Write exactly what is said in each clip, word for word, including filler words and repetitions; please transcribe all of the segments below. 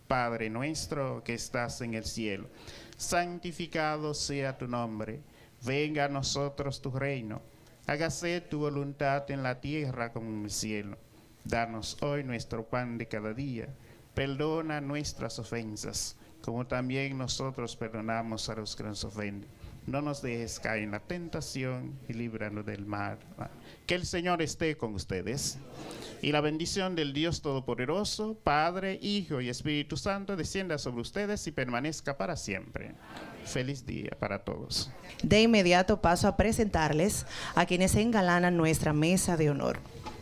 Padre nuestro que estás en el cielo, santificado sea tu nombre, venga a nosotros tu reino, hágase tu voluntad en la tierra como en el cielo. Danos hoy nuestro pan de cada día, perdona nuestras ofensas, como también nosotros perdonamos a los que nos ofenden. No nos dejes caer en la tentación y líbranos del mal. Que el Señor esté con ustedes. Y la bendición del Dios Todopoderoso, Padre, Hijo y Espíritu Santo, descienda sobre ustedes y permanezca para siempre. Feliz día para todos. De inmediato paso a presentarles a quienes engalanan nuestra mesa de honor.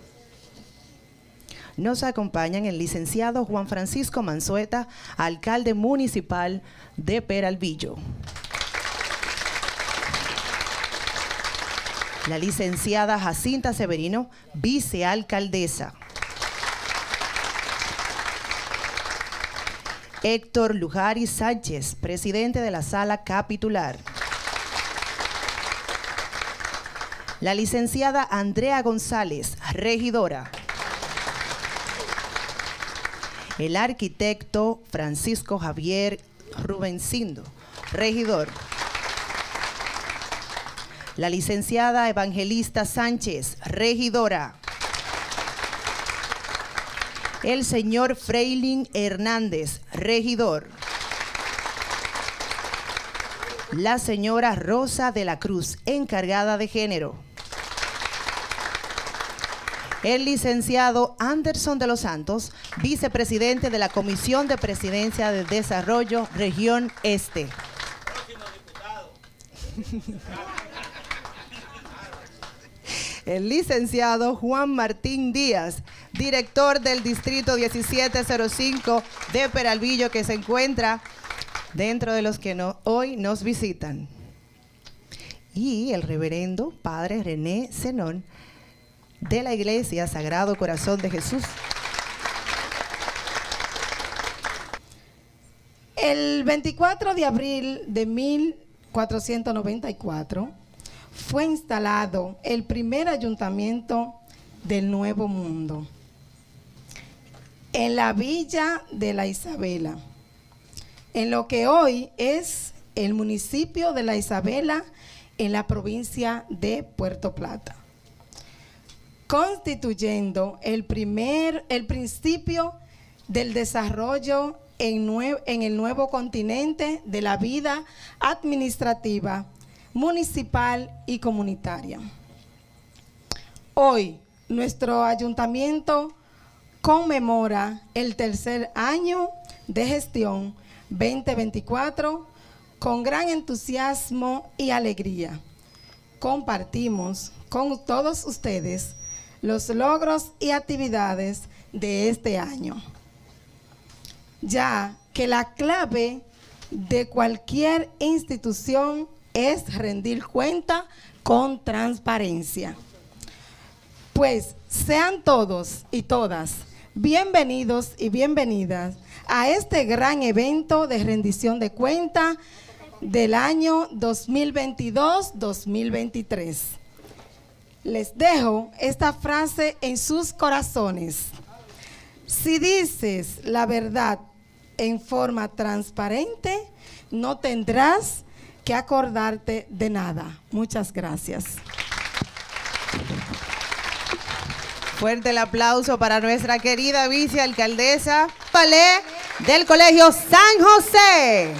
Nos acompañan el licenciado Juan Francisco Manzueta, alcalde municipal de Peralvillo. La licenciada Jacinta Severino, vicealcaldesa. Héctor Lujari Sánchez, presidente de la sala capitular. La licenciada Andrea González, regidora. El arquitecto Francisco Javier Rubencindo, regidor. La licenciada Evangelista Sánchez, regidora. El señor Freilin Hernández, regidor. La señora Rosa de la Cruz, encargada de género. El licenciado Anderson de los Santos, vicepresidente de la Comisión de Presidencia de Desarrollo, Región Este. Próximo diputado. El licenciado Juan Martín Díaz, director del Distrito diecisiete cero cinco de Peralvillo, que se encuentra dentro de los que no, hoy nos visitan. Y el reverendo Padre René Zenón, de la Iglesia Sagrado Corazón de Jesús. El veinticuatro de abril de mil cuatrocientos noventa y cuatro fue instalado el primer ayuntamiento del Nuevo Mundo en la villa de La Isabela, en lo que hoy es el municipio de La Isabela, en la provincia de Puerto Plata, constituyendo el primer, el principio del desarrollo en, nue- en el nuevo continente de la vida administrativa, municipal y comunitaria. Hoy, nuestro ayuntamiento conmemora el tercer año de gestión veinte veinticuatro con gran entusiasmo y alegría. Compartimos con todos ustedes los logros y actividades de este año, ya que la clave de cualquier institución es rendir cuenta con transparencia. Pues sean todos y todas bienvenidos y bienvenidas a este gran evento de rendición de cuenta del año dos mil veintidós dos mil veintitrés. Les dejo esta frase en sus corazones. Si dices la verdad en forma transparente, no tendrás que acordarte de nada. Muchas gracias. Fuerte el aplauso para nuestra querida vicealcaldesa Palé del Colegio San José.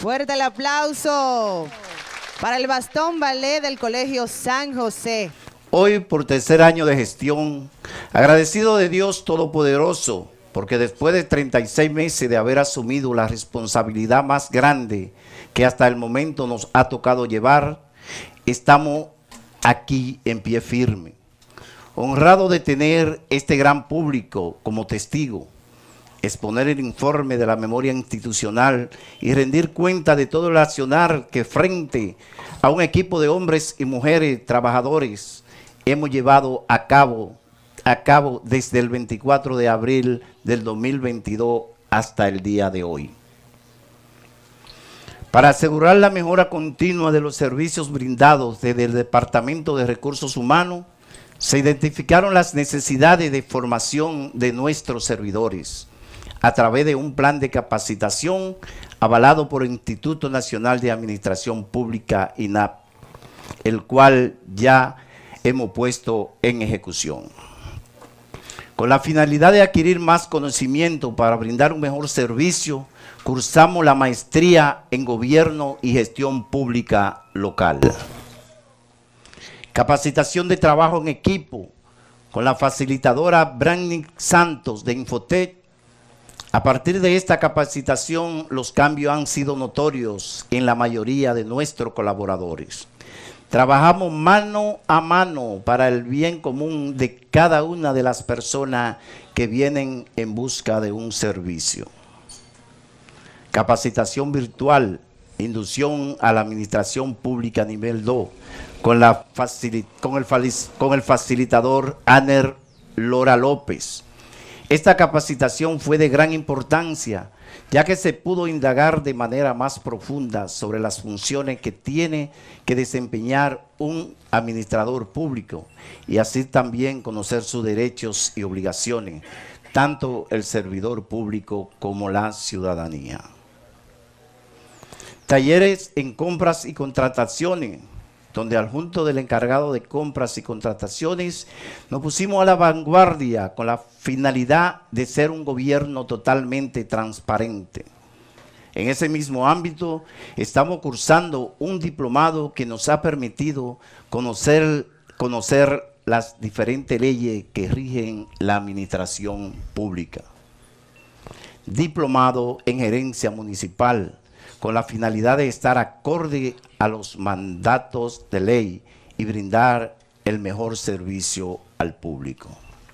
Fuerte el aplauso para el bastón ballet del Colegio San José. Hoy, por tercer año de gestión, agradecido de Dios Todopoderoso, porque después de treinta y seis meses de haber asumido la responsabilidad más grande que hasta el momento nos ha tocado llevar, estamos aquí en pie firme, honrado de tener este gran público como testigo, exponer el informe de la memoria institucional y rendir cuenta de todo el accionar que frente a un equipo de hombres y mujeres trabajadores hemos llevado a cabo, a cabo desde el veinticuatro de abril del dos mil veintidós hasta el día de hoy. Para asegurar la mejora continua de los servicios brindados desde el Departamento de Recursos Humanos, se identificaron las necesidades de formación de nuestros servidores a través de un plan de capacitación avalado por el Instituto Nacional de Administración Pública, I N A P, el cual ya hemos puesto en ejecución. Con la finalidad de adquirir más conocimiento para brindar un mejor servicio, cursamos la maestría en Gobierno y Gestión Pública Local. Capacitación de trabajo en equipo con la facilitadora Brandy Santos de Infotech. A partir de esta capacitación, los cambios han sido notorios en la mayoría de nuestros colaboradores. Trabajamos mano a mano para el bien común de cada una de las personas que vienen en busca de un servicio. Capacitación virtual, inducción a la administración pública nivel dos, con, la facil, con, el, con el facilitador Aner Lora López. Esta capacitación fue de gran importancia, ya que se pudo indagar de manera más profunda sobre las funciones que tiene que desempeñar un administrador público y así también conocer sus derechos y obligaciones, tanto el servidor público como la ciudadanía. Talleres en compras y contrataciones, donde al junto del encargado de compras y contrataciones nos pusimos a la vanguardia con la finalidad de ser un gobierno totalmente transparente. En ese mismo ámbito estamos cursando un diplomado que nos ha permitido conocer, conocer las diferentes leyes que rigen la administración pública. Diplomado en gerencia municipal, con la finalidad de estar acorde a los mandatos de ley y brindar el mejor servicio al público.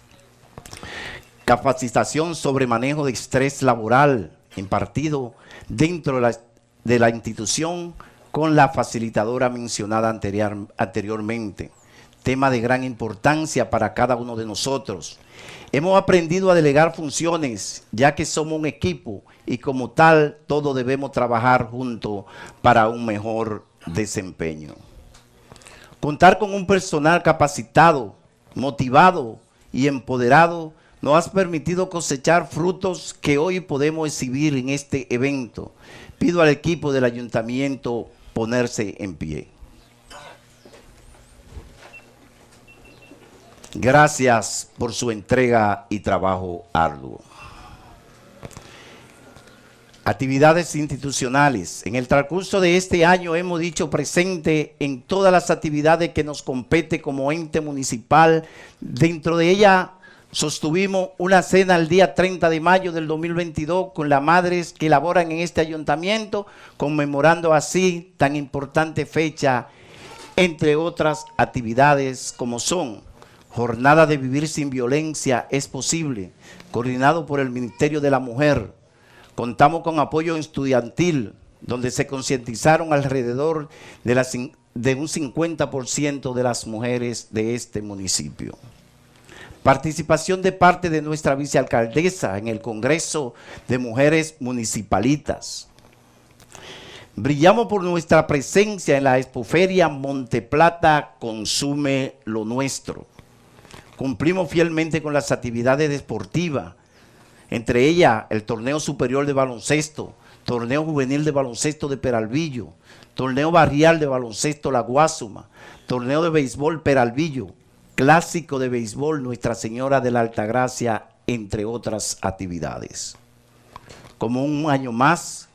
Capacitación sobre manejo de estrés laboral impartido dentro de la, de la institución con la facilitadora mencionada anterior, anteriormente. Tema de gran importancia para cada uno de nosotros. Hemos aprendido a delegar funciones, ya que somos un equipo y como tal, todos debemos trabajar juntos para un mejor desempeño. Contar con un personal capacitado, motivado y empoderado nos ha permitido cosechar frutos que hoy podemos exhibir en este evento. Pido al equipo del ayuntamiento ponerse en pie. Gracias por su entrega y trabajo arduo. Actividades institucionales. En el transcurso de este año hemos dicho presente en todas las actividades que nos compete como ente municipal. Dentro de ella sostuvimos una cena el día treinta de mayo del dos mil veintidós con las madres que laboran en este ayuntamiento, conmemorando así tan importante fecha, entre otras actividades como son Jornada de Vivir Sin Violencia es Posible, coordinado por el Ministerio de la Mujer. Contamos con apoyo estudiantil, donde se concientizaron alrededor de, las, de un cincuenta por ciento de las mujeres de este municipio. Participación de parte de nuestra vicealcaldesa en el Congreso de Mujeres Municipalitas. Brillamos por nuestra presencia en la Expoferia Monteplata Consume lo Nuestro. Cumplimos fielmente con las actividades deportivas, entre ellas el Torneo Superior de Baloncesto, Torneo Juvenil de Baloncesto de Peralvillo, Torneo Barrial de Baloncesto La Guásuma, Torneo de Béisbol Peralvillo, Clásico de Béisbol Nuestra Señora de la Altagracia, entre otras actividades. Como un año más,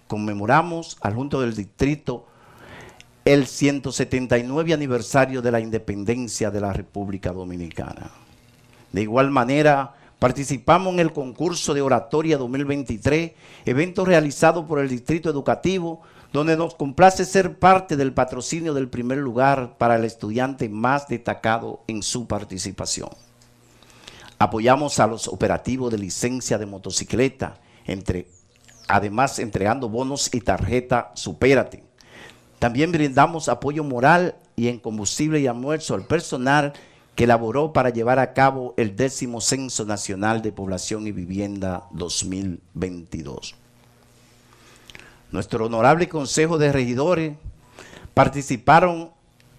conmemoramos al Junto del Distrito el ciento setenta y nueve aniversario de la independencia de la República Dominicana. De igual manera, participamos en el concurso de oratoria dos mil veintitrés, evento realizado por el Distrito Educativo, donde nos complace ser parte del patrocinio del primer lugar para el estudiante más destacado en su participación. Apoyamos a los operativos de licencia de motocicleta, entre, además entregando bonos y tarjeta Supérate. También brindamos apoyo moral y en combustible y almuerzo al personal que elaboró para llevar a cabo el décimo Censo Nacional de Población y Vivienda dos mil veintidós. Nuestro honorable Consejo de Regidores participaron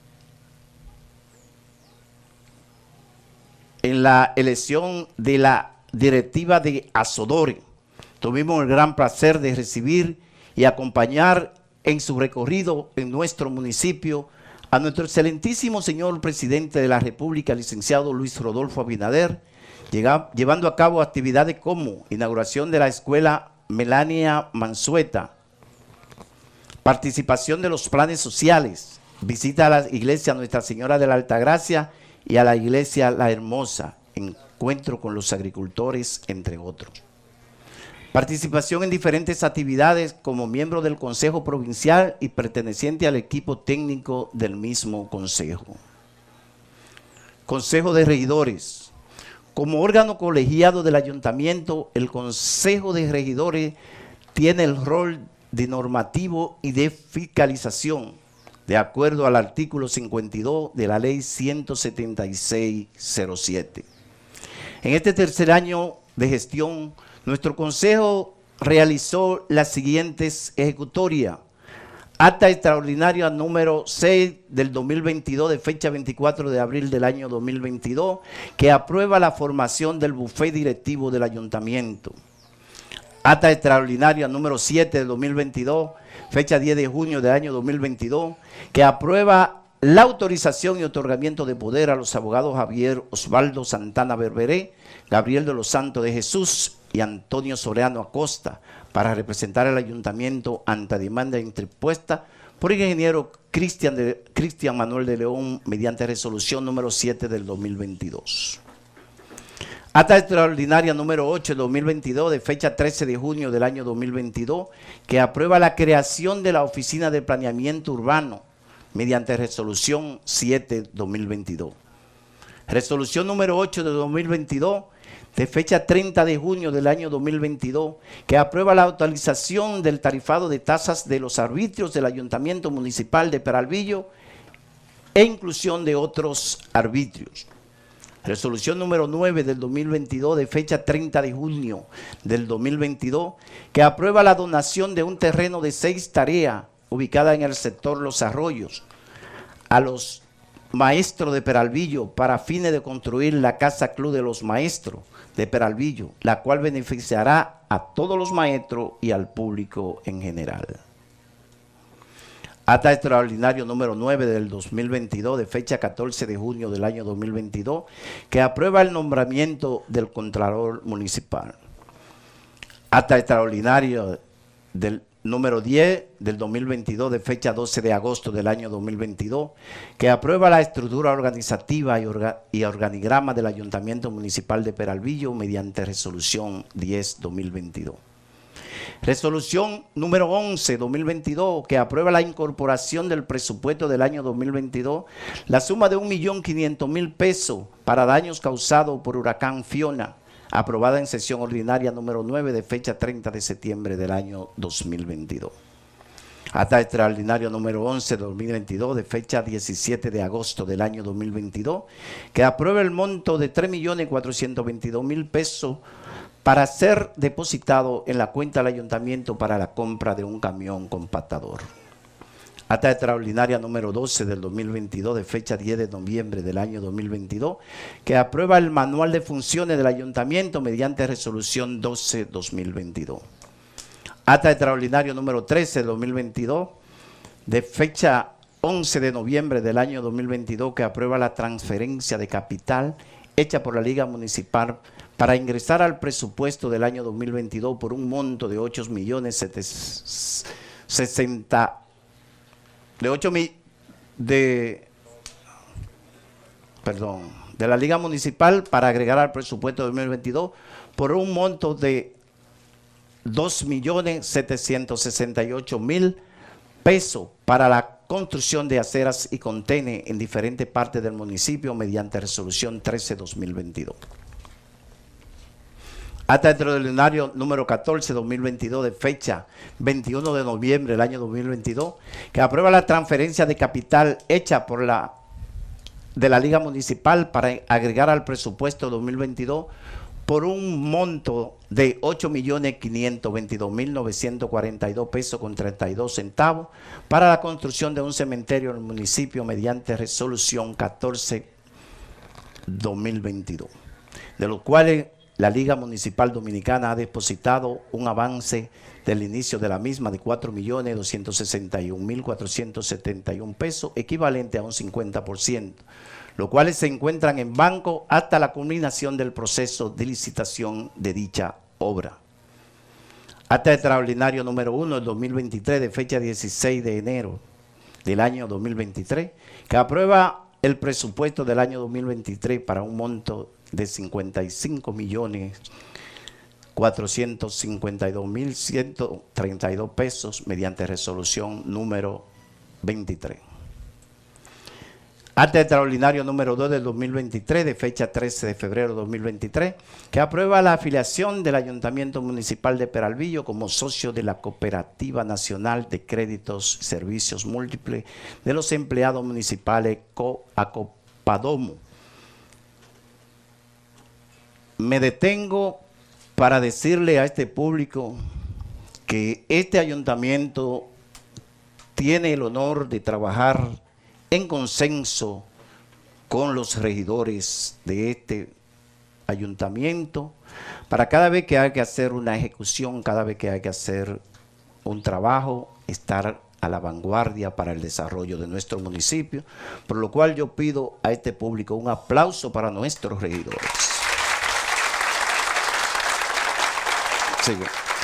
en la elección de la directiva de Azodore. Tuvimos el gran placer de recibir y acompañar en su recorrido en nuestro municipio a nuestro excelentísimo señor presidente de la República, licenciado Luis Rodolfo Abinader, llega, llevando a cabo actividades como inauguración de la escuela Melania Mansueta, participación de los planes sociales, visita a la iglesia Nuestra Señora de la Altagracia y a la iglesia La Hermosa, encuentro con los agricultores, entre otros. Participación en diferentes actividades como miembro del Consejo Provincial y perteneciente al equipo técnico del mismo Consejo. Consejo de Regidores. Como órgano colegiado del Ayuntamiento, el Consejo de Regidores tiene el rol de normativo y de fiscalización, de acuerdo al artículo cincuenta y dos de la Ley ciento setenta y seis cero siete. En este tercer año de gestión, nuestro Consejo realizó las siguientes ejecutorias. Acta extraordinaria número seis del dos mil veintidós, de fecha veinticuatro de abril del año dos mil veintidós, que aprueba la formación del bufete directivo del Ayuntamiento. Acta extraordinaria número siete del dos mil veintidós, fecha diez de junio del año dos mil veintidós, que aprueba la autorización y otorgamiento de poder a los abogados Javier Osvaldo Santana Berberé, Gabriel de los Santos de Jesús y Antonio Soriano Acosta para representar al Ayuntamiento ante demanda interpuesta por el ingeniero Cristian, de, Cristian Manuel de León mediante resolución número siete del dos mil veintidós. Acta extraordinaria número ocho del dos mil veintidós, de fecha trece de junio del año dos mil veintidós, que aprueba la creación de la Oficina de Planeamiento Urbano mediante resolución siete del dos mil veintidós. Resolución número ocho de dos mil veintidós, de fecha treinta de junio del año dos mil veintidós, que aprueba la actualización del tarifado de tasas de los arbitrios del Ayuntamiento Municipal de Peralvillo e inclusión de otros arbitrios. Resolución número nueve del dos mil veintidós, de fecha treinta de junio del dos mil veintidós, que aprueba la donación de un terreno de seis tareas ubicada en el sector Los Arroyos a los maestros de Peralvillo para fines de construir la Casa Club de los Maestros de Peralvillo, la cual beneficiará a todos los maestros y al público en general. Acta extraordinario número nueve del dos mil veintidós, de fecha catorce de junio del año dos mil veintidós, que aprueba el nombramiento del Contralor Municipal. Acta extraordinario del número diez del dos mil veintidós, de fecha doce de agosto del año dos mil veintidós, que aprueba la estructura organizativa y, orga, y organigrama del Ayuntamiento Municipal de Peralvillo mediante resolución diez del dos mil veintidós. Resolución número once del dos mil veintidós, que aprueba la incorporación del presupuesto del año dos mil veintidós, la suma de un millón quinientos mil pesos para daños causados por huracán Fiona, aprobada en sesión ordinaria número nueve de fecha treinta de septiembre del año dos mil veintidós. Acta extraordinario número once de dos mil veintidós, de fecha diecisiete de agosto del año dos mil veintidós, que aprueba el monto de tres millones cuatrocientos veintidós mil pesos para ser depositado en la cuenta del Ayuntamiento para la compra de un camión compactador. Acta extraordinaria número doce del dos mil veintidós, de fecha diez de noviembre del año dos mil veintidós, que aprueba el manual de funciones del Ayuntamiento mediante resolución doce del dos mil veintidós. Acta extraordinario número trece del dos mil veintidós, de fecha once de noviembre del año dos mil veintidós, que aprueba la transferencia de capital hecha por la Liga Municipal para ingresar al presupuesto del año dos mil veintidós por un monto de ocho millones sesenta de ocho mil de perdón de la Liga Municipal para agregar al presupuesto de dos mil veintidós por un monto de dos millones setecientos sesenta y ocho mil pesos para la construcción de aceras y contenes en diferentes partes del municipio mediante resolución trece barra dos mil veintidós. Acta extraordinario número catorce barra dos mil veintidós de fecha veintiuno de noviembre del año dos mil veintidós, que aprueba la transferencia de capital hecha por la de la Liga Municipal para agregar al presupuesto dos mil veintidós por un monto de ocho millones quinientos veintidós mil novecientos cuarenta y dos pesos con treinta y dos centavos para la construcción de un cementerio en el municipio mediante resolución catorce barra dos mil veintidós, de los cuales la Liga Municipal Dominicana ha depositado un avance del inicio de la misma de cuatro millones doscientos sesenta y un mil cuatrocientos setenta y un pesos, equivalente a un cincuenta por ciento, los cuales se encuentran en banco hasta la culminación del proceso de licitación de dicha obra. Acta extraordinario número uno del dos mil veintitrés de fecha dieciséis de enero del año dos mil veintitrés, que aprueba el presupuesto del año dos mil veintitrés para un monto de cincuenta y cinco millones cuatrocientos cincuenta y dos mil ciento treinta y dos pesos mediante resolución número veintitrés. Acta extraordinario número dos del dos mil veintitrés de fecha trece de febrero de dos mil veintitrés, que aprueba la afiliación del Ayuntamiento Municipal de Peralvillo como socio de la Cooperativa Nacional de Créditos y Servicios Múltiples de los Empleados Municipales Acopadomo. Me detengo para decirle a este público que este ayuntamiento tiene el honor de trabajar en consenso con los regidores de este ayuntamiento para cada vez que hay que hacer una ejecución, cada vez que hay que hacer un trabajo, estar a la vanguardia para el desarrollo de nuestro municipio, por lo cual yo pido a este público un aplauso para nuestros regidores. Sigue.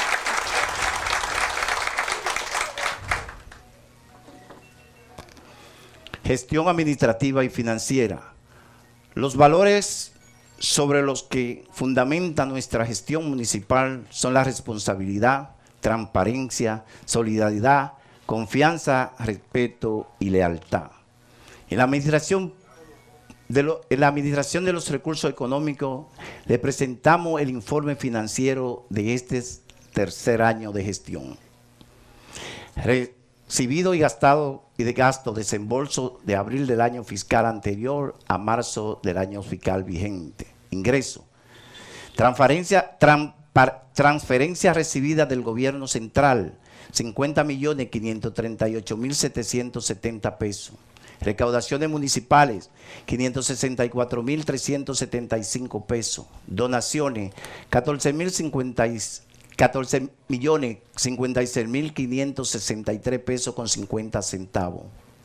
Gestión administrativa y financiera. Los valores sobre los que fundamenta nuestra gestión municipal son la responsabilidad, transparencia, solidaridad, confianza, respeto y lealtad. En la administración de, lo, en la administración de los recursos económicos le presentamos el informe financiero de este tercer año de gestión. Re, Recibido y gastado y de gasto desembolso de abril del año fiscal anterior a marzo del año fiscal vigente. Ingreso. Transferencia, trampar, transferencia recibida del gobierno central, cincuenta millones quinientos treinta y ocho mil setecientos setenta pesos. Recaudaciones municipales, quinientos sesenta y cuatro mil trescientos setenta y cinco pesos. Donaciones, catorce mil cincuenta y catorce millones cincuenta y seis mil quinientos sesenta y tres pesos con cincuenta centavos.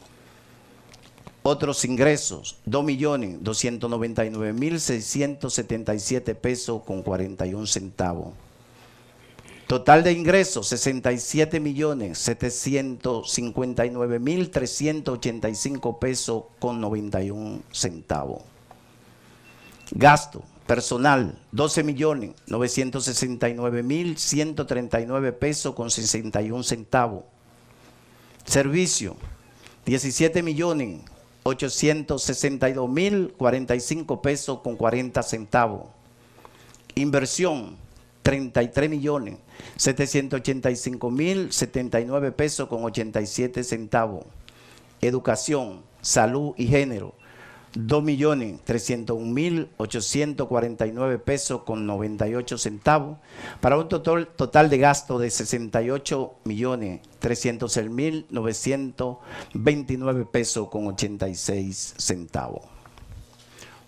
Otros ingresos, dos millones doscientos noventa y nueve mil seiscientos setenta y siete pesos con cuarenta y un centavos. Total de ingresos, sesenta y siete millones setecientos cincuenta y nueve mil trescientos ochenta y cinco pesos con noventa y un centavos. Gasto personal, doce millones novecientos sesenta y nueve mil ciento treinta y nueve pesos con sesenta y un centavos. Servicio, diecisiete millones ochocientos sesenta y dos mil cuarenta y cinco pesos con cuarenta centavos. Inversión, treinta y tres millones setecientos ochenta y cinco mil setenta y nueve pesos con ochenta y siete centavos. Educación, salud y género, dos millones trescientos un mil ochocientos cuarenta y nueve pesos con noventa y ocho centavos, para un total, total de gasto de sesenta y ocho millones trescientos seis mil novecientos veintinueve pesos con ochenta y seis centavos.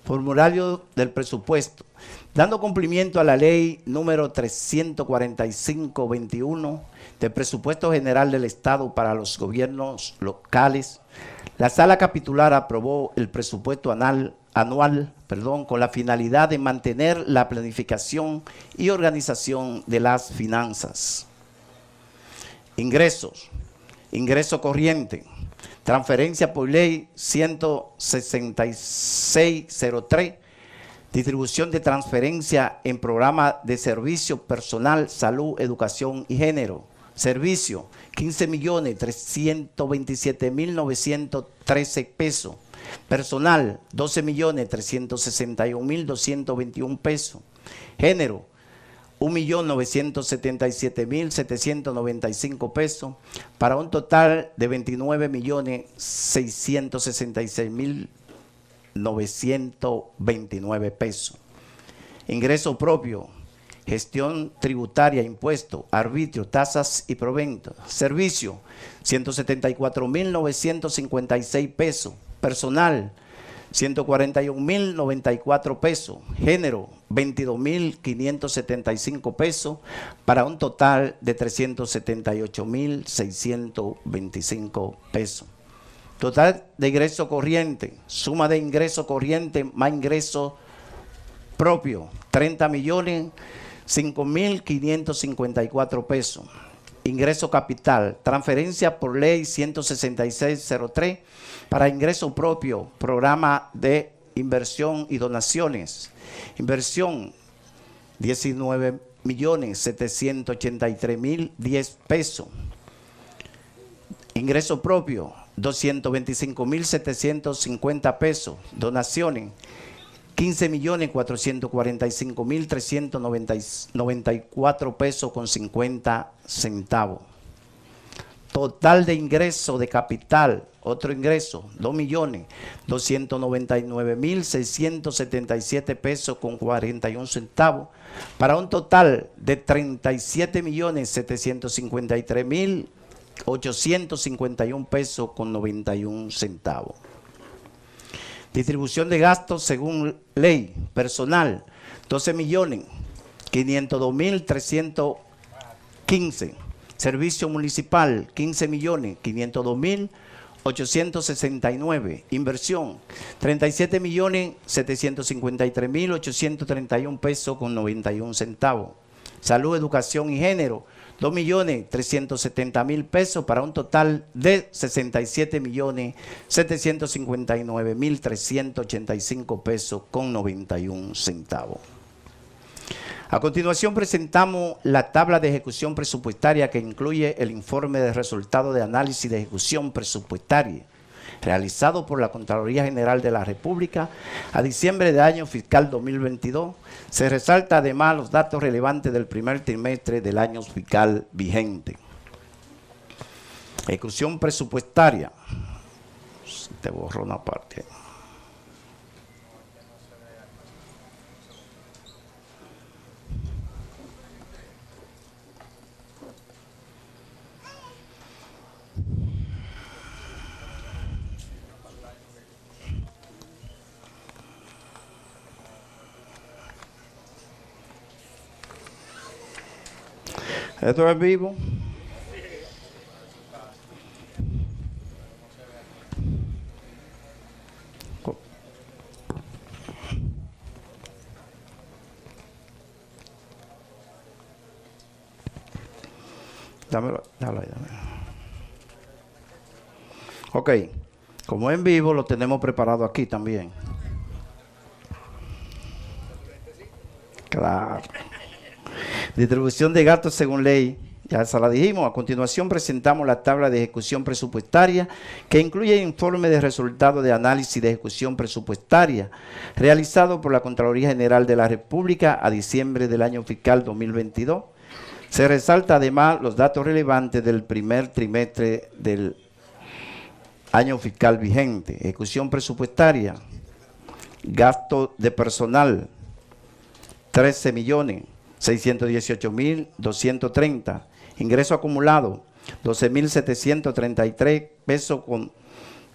Formulario del presupuesto. Dando cumplimiento a la ley número trescientos cuarenta y cinco veintiuno del presupuesto general del Estado para los gobiernos locales, la Sala Capitular aprobó el presupuesto anual, anual perdón, con la finalidad de mantener la planificación y organización de las finanzas. Ingresos. Ingreso corriente. Transferencia por ley ciento sesenta y seis cero tres. Distribución de transferencia en programa de servicio personal, salud, educación y género. Servicio, quince millones trescientos veintisiete mil novecientos trece pesos. Personal, doce millones trescientos sesenta y un mil doscientos veintiún pesos. Género, un millón novecientos setenta y siete mil setecientos noventa y cinco pesos, para un total de veintinueve millones seiscientos sesenta y seis mil novecientos veintinueve pesos. Ingreso propio, gestión tributaria, impuestos, arbitrio, tasas y proventos. Servicio, ciento setenta y cuatro mil novecientos cincuenta y seis pesos. Personal, ciento cuarenta y un mil noventa y cuatro pesos. Género, veintidós mil quinientos setenta y cinco pesos, para un total de trescientos setenta y ocho mil seiscientos veinticinco pesos. Total de ingreso corriente, suma de ingreso corriente más ingreso propio, treinta millones cinco mil quinientos cincuenta y cuatro pesos. Ingreso capital, transferencia por ley ciento sesenta y seis cero tres para ingreso propio, programa de inversión y donaciones. Inversión, diecinueve millones setecientos ochenta y tres mil diez pesos. Ingreso propio, doscientos veinticinco mil setecientos cincuenta pesos. Donaciones, quince millones cuatrocientos cuarenta y cinco mil trescientos noventa y cuatro pesos con cincuenta centavos. Total de ingreso de capital, otro ingreso, dos millones doscientos noventa y nueve mil seiscientos setenta y siete pesos con cuarenta y un centavos, para un total de treinta y siete millones setecientos cincuenta y tres mil ochocientos cincuenta y un pesos con noventa y un centavos. Distribución de gastos según ley. Personal, doce millones quinientos dos mil trescientos quince. Servicio municipal, quince millones quinientos dos mil ochocientos sesenta y nueve. Inversión, treinta y siete millones setecientos cincuenta y tres mil ochocientos treinta y un pesos con noventa y un centavos. Salud, educación y género, dos millones trescientos setenta mil pesos, para un total de sesenta y siete millones setecientos cincuenta y nueve mil trescientos ochenta y cinco pesos con noventa y un centavos. A continuación presentamos la tabla de ejecución presupuestaria que incluye el informe de resultado de análisis de ejecución presupuestaria realizado por la Contraloría General de la República a diciembre del año fiscal dos mil veintidós. Se resalta además los datos relevantes del primer trimestre del año fiscal vigente. Ejecución presupuestaria. Te borro una parte. Esto es vivo. Dámelo, dámelo, dámelo. Ok, como en vivo lo tenemos preparado aquí también. Claro. Distribución de gastos según ley, ya esa la dijimos. A continuación presentamos la tabla de ejecución presupuestaria que incluye el informe de resultados de análisis de ejecución presupuestaria realizado por la Contraloría General de la República a diciembre del año fiscal dos mil veintidós. Se resalta además los datos relevantes del primer trimestre del año fiscal vigente. Ejecución presupuestaria, gasto de personal, trece millones seiscientos dieciocho mil doscientos treinta. Ingreso acumulado, doce mil setecientos treinta y tres pesos con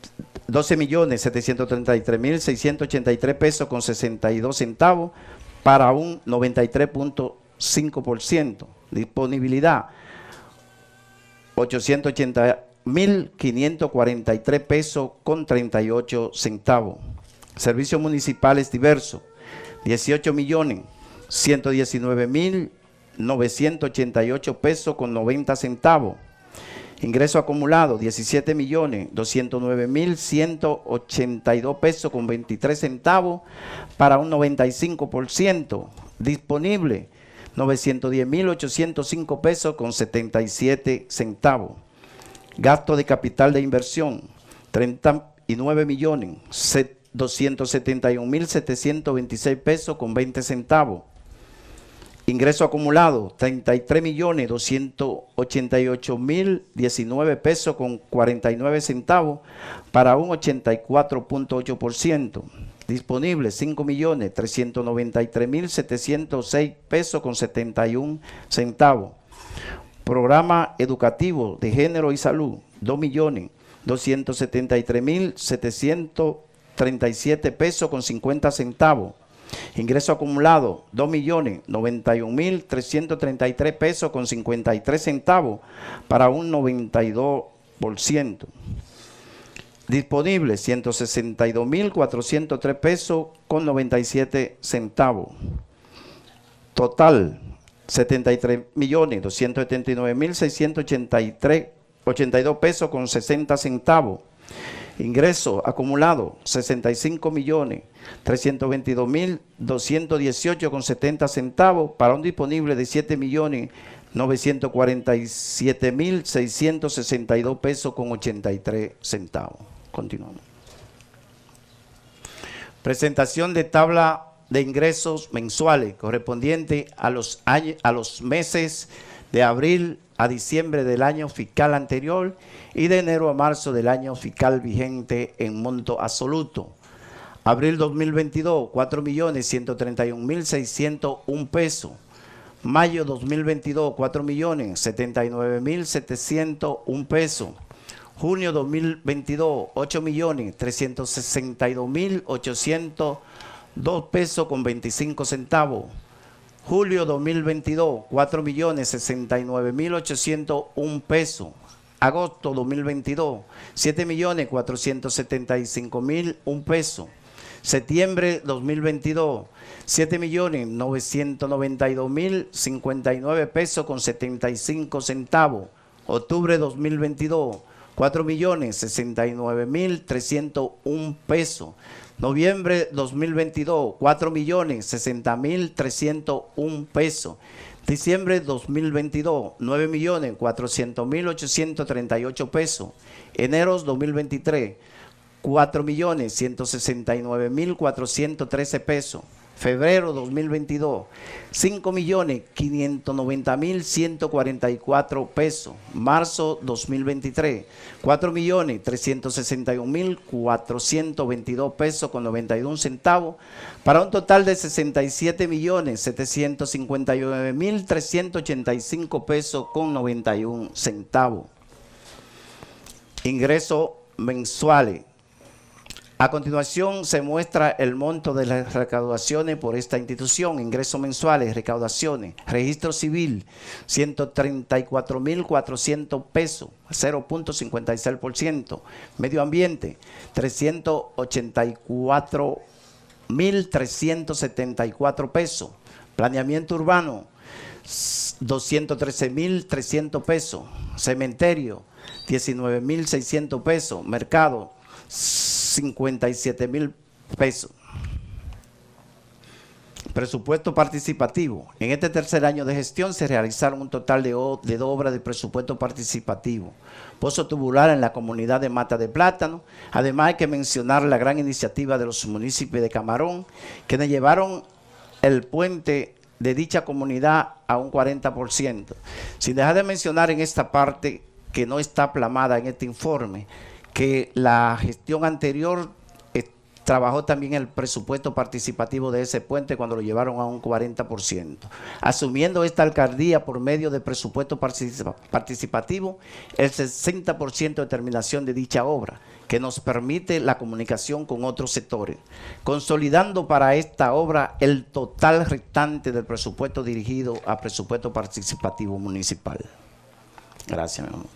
doce millones setecientos treinta y tres mil seiscientos ochenta y tres pesos con sesenta y dos centavos para un noventa y tres punto cinco por ciento. Disponibilidad ochocientos ochenta mil quinientos cuarenta y tres pesos con treinta y ocho centavos. Servicios municipales diversos, dieciocho millones ciento diecinueve mil novecientos ochenta y ocho pesos con noventa centavos. Ingreso acumulado, diecisiete millones doscientos nueve mil ciento ochenta y dos pesos con veintitrés centavos para un noventa y cinco por ciento. Disponible, novecientos diez mil ochocientos cinco pesos con setenta y siete centavos. Gasto de capital de inversión, treinta y nueve millones doscientos setenta y un mil setecientos veintiséis pesos con veinte centavos. Ingreso acumulado, treinta y tres millones doscientos ochenta y ocho mil diecinueve pesos con cuarenta y nueve centavos para un ochenta y cuatro punto ocho por ciento. Disponible, cinco millones trescientos noventa y tres mil setecientos seis pesos con setenta y un centavos. Programa educativo de género y salud, dos millones doscientos setenta y tres mil setecientos treinta y siete pesos con cincuenta centavos. Ingreso acumulado, dos millones noventa y un mil trescientos treinta y tres pesos con cincuenta y tres centavos para un noventa y dos por ciento. Disponible, ciento sesenta y dos mil cuatrocientos tres pesos con noventa y siete centavos. Total, setenta y tres millones doscientos setenta y nueve mil seiscientos ochenta y tres, ochenta y dos pesos con sesenta centavos. Ingreso acumulado, sesenta y cinco millones trescientos veintidós mil doscientos dieciocho con setenta centavos para un disponible de siete millones novecientos cuarenta y siete mil seiscientos sesenta y dos pesos con ochenta y tres centavos. Continuamos. Presentación de tabla de ingresos mensuales correspondiente a los, años, a los meses de abril a diciembre del año fiscal anterior y de enero a marzo del año fiscal vigente en monto absoluto. Abril dos mil veintidós, cuatro millones ciento treinta y un mil seiscientos uno pesos. Mayo dos mil veintidós, cuatro millones setenta y nueve mil setecientos uno pesos. Junio dos mil veintidós, ocho millones trescientos sesenta y dos mil ochocientos dos pesos con veinticinco centavos. Julio dos mil veintidós, cuatro millones sesenta y nueve mil ochocientos uno pesos. Agosto dos mil veintidós, siete millones cuatrocientos setenta y cinco mil uno pesos. Septiembre dos mil veintidós, siete millones novecientos noventa y dos mil cincuenta y nueve pesos con setenta y cinco centavos. Octubre dos mil veintidós, cuatro millones sesenta y nueve mil trescientos uno pesos. Noviembre dos mil veintidós, cuatro millones sesenta mil trescientos uno pesos. Diciembre dos mil veintidós, nueve millones cuatrocientos mil ochocientos treinta y ocho pesos. Enero dos mil veintitrés, cuatro millones ciento sesenta y nueve mil cuatrocientos trece pesos. Febrero dos mil veintidós, cinco millones quinientos noventa mil ciento cuarenta y cuatro pesos. Marzo dos mil veintitrés, cuatro millones trescientos sesenta y un mil cuatrocientos veintidós pesos con noventa y uno centavos, para un total de sesenta y siete millones setecientos cincuenta y nueve mil trescientos ochenta y cinco pesos con noventa y uno centavos. Ingresos mensuales. A continuación se muestra el monto de las recaudaciones por esta institución. Ingresos mensuales, recaudaciones. Registro civil, ciento treinta y cuatro mil cuatrocientos pesos, cero punto cincuenta y seis por ciento. Medio ambiente, trescientos ochenta y cuatro mil trescientos setenta y cuatro pesos. Planeamiento urbano, doscientos trece mil trescientos pesos. Cementerio, diecinueve mil seiscientos pesos. Mercado, cincuenta y siete mil pesos. Presupuesto participativo. En este tercer año de gestión se realizaron un total de, de obras de presupuesto participativo. Pozo tubular en la comunidad de Mata de Plátano. Además hay que mencionar la gran iniciativa de los municipios de Camarón, quienes llevaron el puente de dicha comunidad a un cuarenta por ciento. Sin dejar de mencionar en esta parte que no está plasmada en este informe, que la gestión anterior eh, trabajó también el presupuesto participativo de ese puente cuando lo llevaron a un cuarenta por ciento. Asumiendo esta alcaldía por medio de presupuesto participa participativo, el sesenta por ciento de terminación de dicha obra, que nos permite la comunicación con otros sectores, consolidando para esta obra el total restante del presupuesto dirigido a presupuesto participativo municipal. Gracias, mi amor.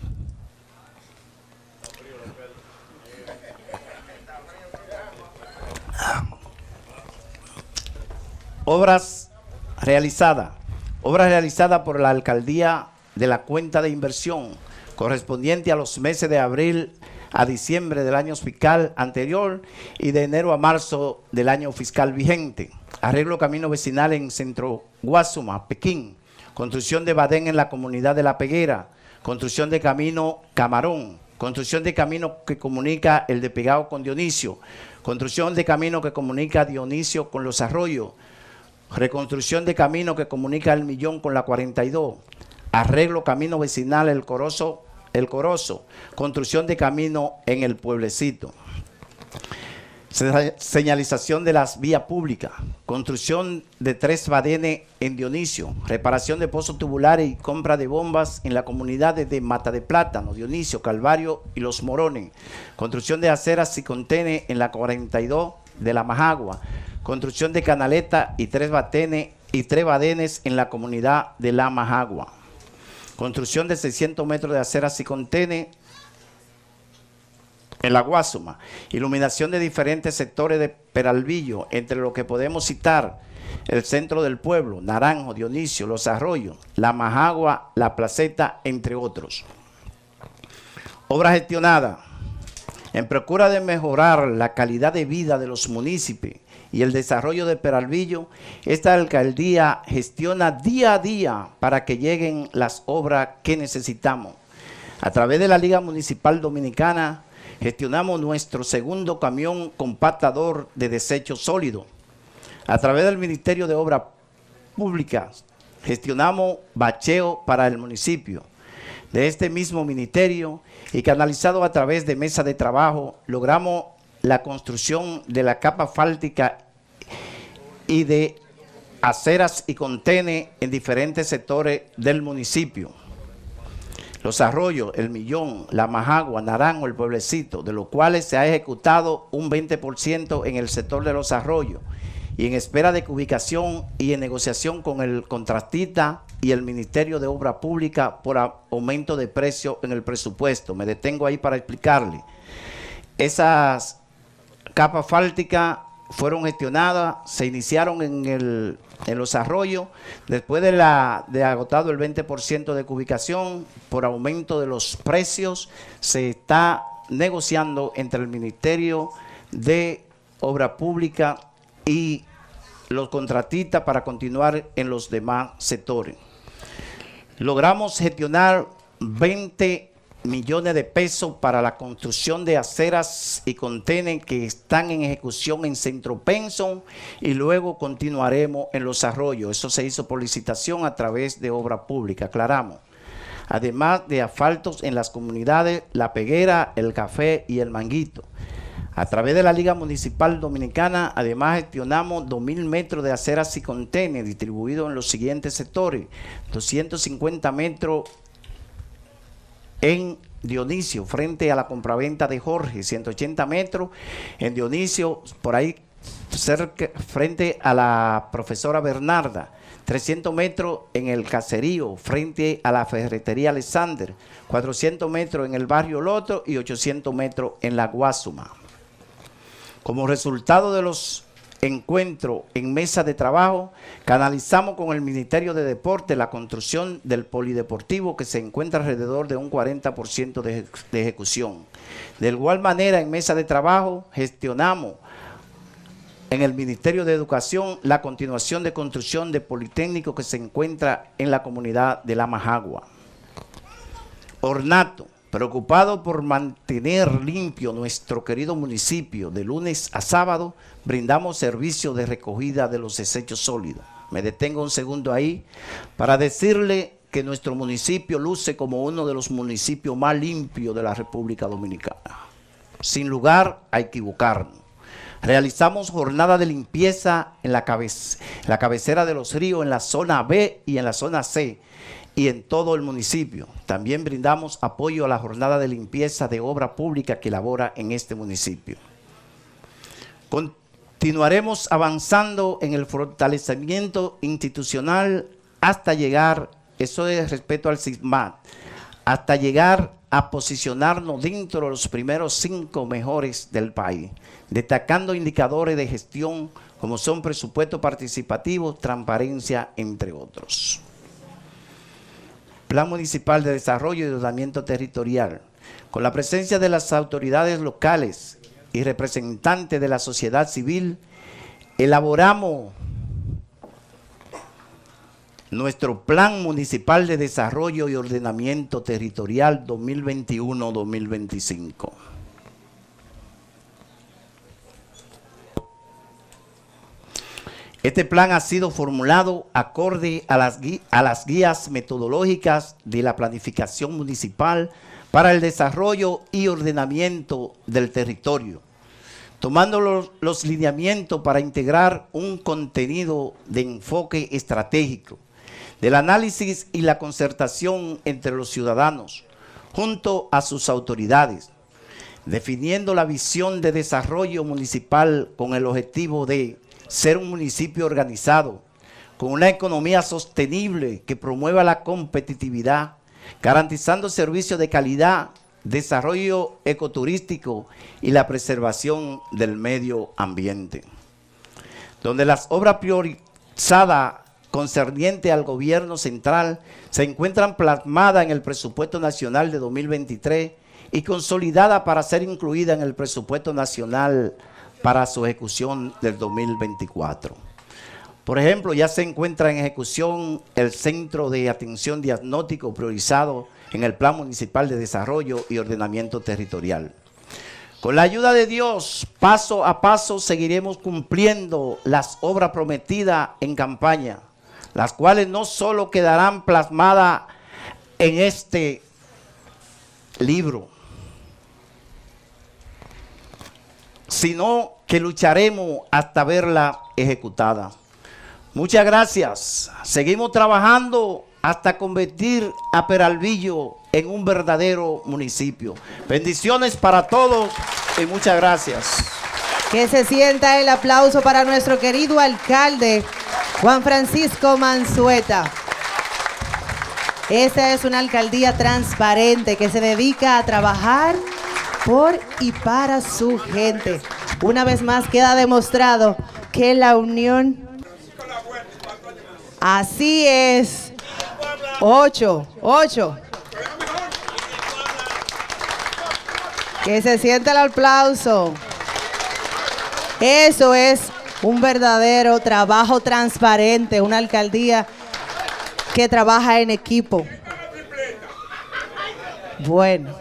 Obras realizadas. Obras realizadas por la Alcaldía de la cuenta de inversión correspondiente a los meses de abril a diciembre del año fiscal anterior y de enero a marzo del año fiscal vigente. Arreglo camino vecinal en Centro Guasuma, Pekín. Construcción de badén en la comunidad de La Peguera. Construcción de camino Camarón. Construcción de camino que comunica el de Pegado con Dionisio. Construcción de camino que comunica Dionisio con Los Arroyos. Reconstrucción de camino que comunica El Millón con la cuarenta y dos. Arreglo camino vecinal El Corozo, El Corozo. Construcción de camino en El Pueblecito. Se- Señalización de las vías públicas. Construcción de tres badenes en Dionisio. Reparación de pozos tubulares y compra de bombas en la comunidad de Mata de Plátano, Dionisio, Calvario y Los Morones. Construcción de aceras y contenes en la cuarenta y dos de La Majagua. Construcción de canaleta y tres badenes, y tres badenes en la comunidad de La Majagua. Construcción de seiscientos metros de aceras y contenes en La Guasuma. Iluminación de diferentes sectores de Peralvillo, entre los que podemos citar el centro del pueblo, Naranjo, Dionisio, Los Arroyos, La Majagua, La Placeta, entre otros. Obra gestionada. En procura de mejorar la calidad de vida de los municipios y el desarrollo de Peralvillo, esta alcaldía gestiona día a día para que lleguen las obras que necesitamos. A través de la Liga Municipal Dominicana, gestionamos nuestro segundo camión compactador de desechos sólidos. A través del Ministerio de Obras Públicas, gestionamos bacheo para el municipio. De este mismo ministerio y canalizado a través de mesa de trabajo, logramos la construcción de la capa asfáltica y de aceras y contenes en diferentes sectores del municipio. Los Arroyos, El Millón, La Majagua, Naranjo, El Pueblecito, de los cuales se ha ejecutado un veinte por ciento en el sector de Los Arroyos y en espera de ubicación y en negociación con el contratista y el Ministerio de Obras Públicas por aumento de precio en el presupuesto. Me detengo ahí para explicarle. Esas capas asfálticas fueron gestionadas, se iniciaron en, el, en Los Arroyos, después de, la, de agotado el veinte por ciento de ubicación, por aumento de los precios, se está negociando entre el Ministerio de Obras Públicas y los contratistas para continuar en los demás sectores. Logramos gestionar veinte millones de pesos para la construcción de aceras y contenes que están en ejecución en Centro Penson y luego continuaremos en Los Arroyos. Eso se hizo por licitación a través de Obra Pública, aclaramos. Además de asfaltos en las comunidades La Peguera, El Café y El Manguito. A través de la Liga Municipal Dominicana, además gestionamos dos mil metros de aceras y contenes distribuidos en los siguientes sectores. doscientos cincuenta metros en Dionisio, frente a la compraventa de Jorge, ciento ochenta metros en Dionisio, por ahí cerca, frente a la profesora Bernarda, trescientos metros en el Caserío, frente a la ferretería Alexander, cuatrocientos metros en el barrio Loto y ochocientos metros en la Guasuma. Como resultado de los encuentros en mesa de trabajo, canalizamos con el Ministerio de Deporte la construcción del polideportivo que se encuentra alrededor de un cuarenta por ciento de, de ejecución. De igual manera, en mesa de trabajo gestionamos en el Ministerio de Educación la continuación de construcción de Politécnico que se encuentra en la comunidad de La Majagua. Ornato. Preocupado por mantener limpio nuestro querido municipio, de lunes a sábado, brindamos servicio de recogida de los desechos sólidos. Me detengo un segundo ahí para decirle que nuestro municipio luce como uno de los municipios más limpios de la República Dominicana. Sin lugar a equivocarnos. Realizamos jornada de limpieza en la, cabece- la cabecera de los ríos, en la zona B y en la zona C. y en todo el municipio. También brindamos apoyo a la jornada de limpieza de obra pública que elabora en este municipio. Continuaremos avanzando en el fortalecimiento institucional hasta llegar, eso es respeto al SISMAT, hasta llegar a posicionarnos dentro de los primeros cinco mejores del país, destacando indicadores de gestión como son presupuesto participativo, transparencia, entre otros. Plan Municipal de Desarrollo y Ordenamiento Territorial. Con la presencia de las autoridades locales y representantes de la sociedad civil, elaboramos nuestro Plan Municipal de Desarrollo y Ordenamiento Territorial dos mil veintiuno a dos mil veinticinco. Este plan ha sido formulado acorde a las, a las guías metodológicas de la planificación municipal para el desarrollo y ordenamiento del territorio, tomando los, los lineamientos para integrar un contenido de enfoque estratégico, del análisis y la concertación entre los ciudadanos, junto a sus autoridades, definiendo la visión de desarrollo municipal con el objetivo de ser un municipio organizado, con una economía sostenible que promueva la competitividad, garantizando servicios de calidad, desarrollo ecoturístico y la preservación del medio ambiente. Donde las obras priorizadas concernientes al gobierno central se encuentran plasmadas en el presupuesto nacional de dos mil veintitrés y consolidadas para ser incluidas en el presupuesto nacional para su ejecución del dos mil veinticuatro. Por ejemplo, ya se encuentra en ejecución el Centro de Atención Diagnóstico priorizado en el Plan Municipal de Desarrollo y Ordenamiento Territorial. Con la ayuda de Dios, paso a paso seguiremos cumpliendo las obras prometidas en campaña, las cuales no solo quedarán plasmadas en este libro, sino que lucharemos hasta verla ejecutada. Muchas gracias. Seguimos trabajando hasta convertir a Peralvillo en un verdadero municipio. Bendiciones para todos y muchas gracias. Que se sienta el aplauso para nuestro querido alcalde, Juan Francisco Manzueta. Esa es una alcaldía transparente que se dedica a trabajar por y para su gente. Una vez más queda demostrado que la unión... Así es. Ocho, ocho. Que se sienta el aplauso. Eso es un verdadero trabajo transparente, una alcaldía que trabaja en equipo. Bueno.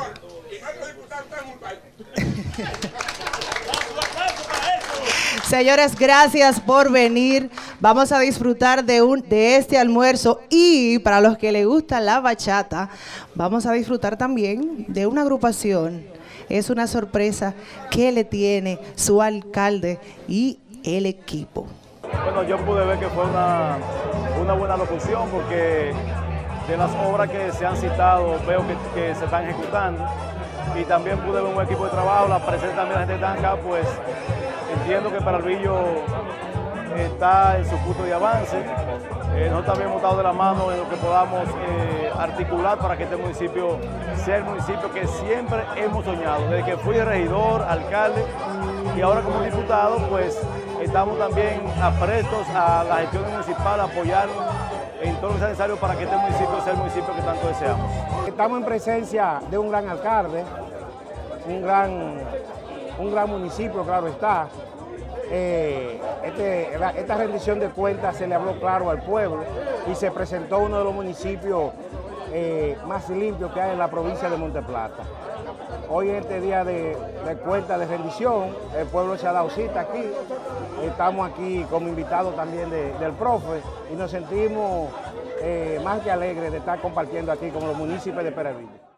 Señores, gracias por venir. Vamos a disfrutar de, un, de este almuerzo y para los que les gusta la bachata, vamos a disfrutar también de una agrupación. Es una sorpresa que le tiene su alcalde y el equipo. Bueno, yo pude ver que fue una, una buena locución porque de las obras que se han citado veo que, que se están ejecutando y también pude ver un equipo de trabajo, la presencia también de la gente de acá, pues entiendo que Peralvillo está en su punto de avance. Eh, nosotros también hemos estado de la mano en lo que podamos eh, articular para que este municipio sea el municipio que siempre hemos soñado. Desde que fui regidor, alcalde y ahora como diputado, pues estamos también aprestos a la gestión municipal, a apoyar en todo lo que sea necesario para que este municipio sea el municipio que tanto deseamos. Estamos en presencia de un gran alcalde, un gran, un gran municipio, claro está. Eh, este, la, esta rendición de cuentas se le habló claro al pueblo y se presentó uno de los municipios eh, más limpios que hay en la provincia de Monte Plata. Hoy en este día de, de cuenta de rendición, el pueblo se ha dado cita aquí, estamos aquí como invitados también de, del profe y nos sentimos eh, más que alegres de estar compartiendo aquí con los municipios de Peralvillo.